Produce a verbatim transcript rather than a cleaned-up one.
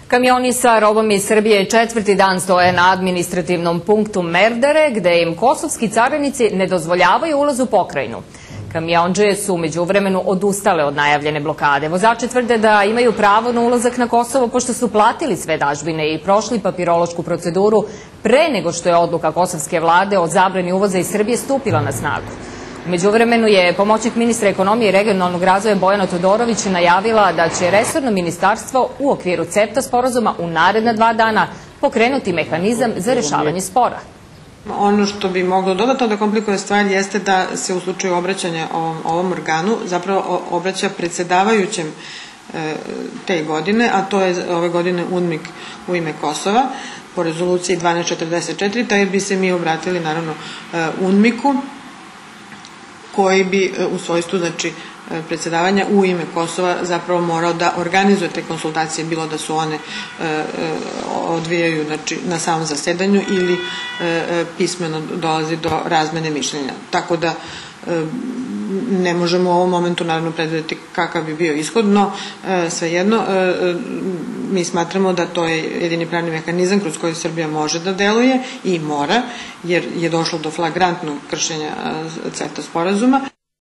Kamioni sa robom iz Srbije četvrti dan stoje na administrativnom punktu Merdare, gde im kosovski carinici ne dozvoljavaju ulaz u pokrajinu. Kamiondžije su međuvremenu odustale od najavljene blokade. Vozači tvrde da imaju pravo na ulazak na Kosovo pošto su platili sve dažbine i prošli papirološku proceduru pre nego što je odluka kosovske vlade o zabrani uvoza iz Srbije stupila na snagu. U međuvremenu je pomoćnik ministra ekonomije i regionalnog razvoja Bojana Todorović najavila da će resorno ministarstvo u okviru CEFTA sporazuma u naredna dva dana pokrenuti mehanizam za rešavanje spora. Ono što bi moglo dodatno da komplikuje stvar jeste da se u slučaju obraćanja ovom, ovom organu zapravo obraća predsedavajućem e, te godine, a to je ove godine UNMIK u ime Kosova po rezoluciji dvanaest četrdeset četiri, taj bi se mi obratili naravno e, UNMIK-u koji bi u svojstvu, znači, predsedavanja u ime Kosova zapravo morao da organizuje te konsultacije, bilo da su one e, odvijaju, znači, na samom zasedanju ili e, pismeno dolazi do razmene mišljenja. Tako da e, ne možemo u ovom momentu naravno predvideti kakav bi bio ishod, no e, svejedno e, mi smatramo da to je jedini pravni mehanizam kroz koji Srbija može da deluje i mora, jer je došlo do flagrantnog kršenja CEFTA sporazuma